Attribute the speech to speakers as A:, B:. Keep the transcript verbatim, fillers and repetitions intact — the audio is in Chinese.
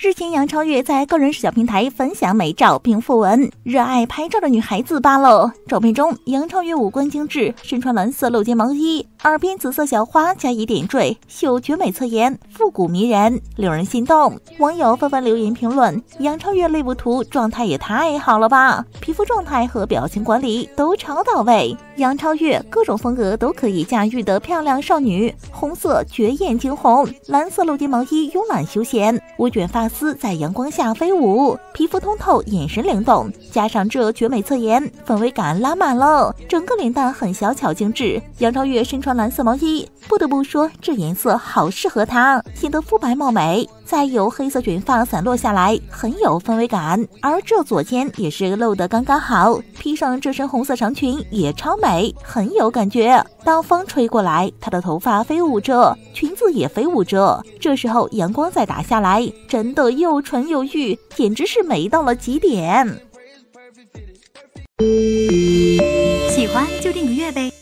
A: 日前，杨超越在个人社交平台分享美照，并附文热爱拍照的女孩子罢了。照片中，杨超越五官精致，身穿蓝色露肩毛衣，耳边紫色小花加以点缀，秀绝美侧颜，复古迷人，令人心动。网友纷纷留言评论：杨超越类部图状态也太好了吧，皮肤状态和表情管理都超到位。杨超越各种风格都可以驾驭的漂亮少女，红色绝艳惊红，蓝色露肩毛衣慵懒休闲，微卷发丝在阳光下飞舞，皮肤通透，眼神灵动，加上这绝美侧颜，氛围感拉满了，整个脸蛋很小巧精致。杨超越身穿蓝色毛衣，不得不说这颜色好适合她，显得肤白貌美，再有黑色卷发散落下来，很有氛围感。而这左肩也是露得刚刚好，披上这身红色长裙也超美，很有感觉。当风吹过来，她的头发飞舞着，裙子也飞舞着，这时候阳光再打下来，真的又纯又欲，简直是美到了极点。
B: 喜欢就订个月呗。